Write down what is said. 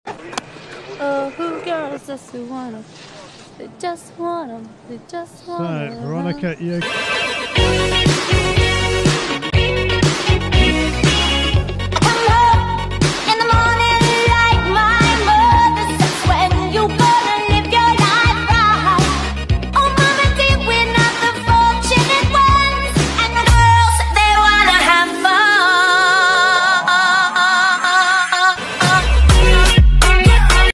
Oh, who girls just want 'em. They just want 'em. They just want 'em. So, Veronica Yoko